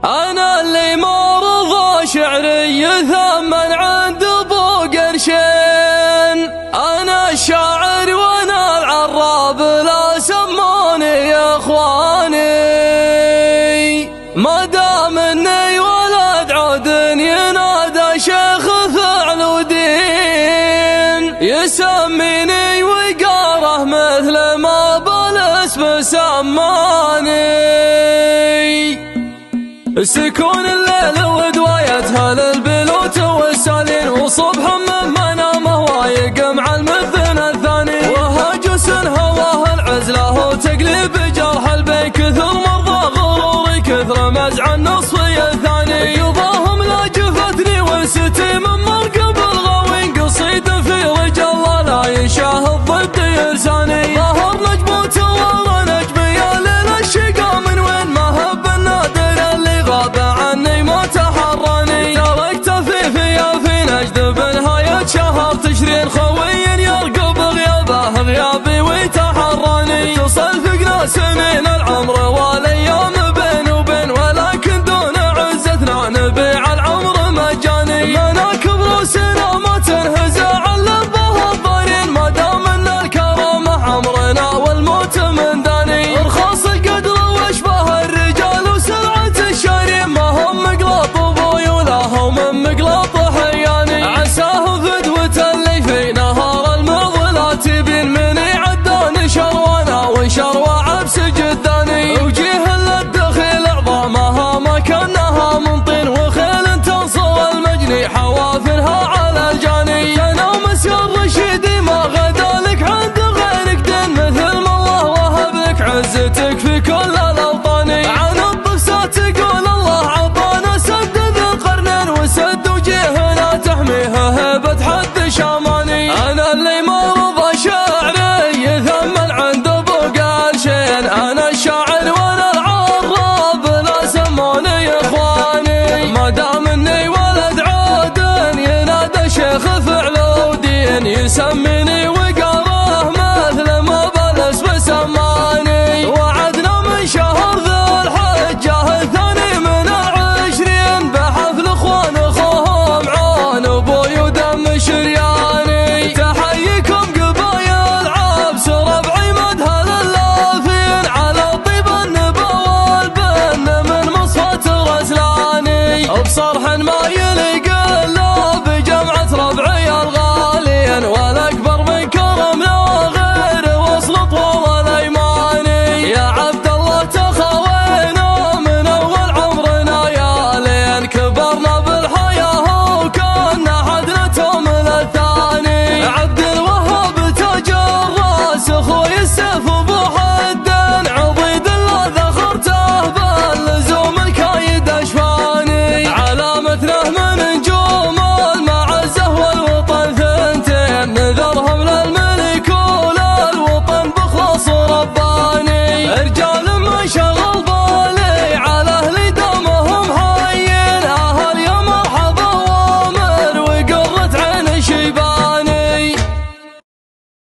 أنا اللي ما رضى شعري يثمن عند أبو قرشين. أنا الشاعر وأنا العراب لا سموني يا إخواني. ما دام إني ولد عود ينادى شيخ فعل ودين، يسميني وقاره مثل ما بالاسم سماني. سكون الليل ودوايتها للبلوت والسالين، وصبح من منامه وايق مع المذن الثاني، وهجس هواه العزله وتقليب جرح البين، كثر مرضى غروري كثر مزع النصفي الثاني. يضاهم لا جفتني وستي من مركب الغاوين، قصيد في رجال الله لا يشاهد ضد يرساني. ظهر نجموت ورا نجمي يا ليل الشقا من وين، ما هب النادر اللي غاب عني ما تحراني. تركت في نجد بنهاية شهر تشرين، خوي يرقب غيابه غيابي ويتحراني. تصفقنا سنين العمر والايام بين وبين، ولكن دون عزتنا نبيع العمر مجاني. مناكب روسنا ما تنهزع للظهر الضارين، ما دام ان الكرامه عمرنا والموت من داني. ارخاص القدر واشباه الرجال وسرعه الشارين، ما هم مقلاط ابوي ولا هم من مقلاط حياني. عساه فدوة اللي في نهار المعضلات بين، من يعداني شروانا وشروع عبس جداني. وجيه للدخيل عظامها ما كانها من طين، وخيل تنصر المجني حوافرها على الجاني. تنام سر رشيدي ما غدا لك عند غيرك دين، مثل ما الله وهب لك عزتك في كل الاوطان. عن الضفسات تقول الله عطانا سد ذي القرنين، وسد وجيهنا تحميها هيبة حد شاماني. انا اللي ما رضى شعري يثمن عند ابو قرشين، انا الشاعر وانا العراب لا سموني اخواني. ما دام اني ولد عود ينادى شيخ فعل ودين، يسميني وقاره مثل ما بالاسم سماني. وعدنا من شهر ذي الحجه الثاني من العشرين، بحفل اخوان اخوهم عون ابوي ودم شرياني. تحييكم قبايل عبس ربعي مدها للافين، على طيب النبا والبن من مصفة الرسلاني. بصرح ما يليق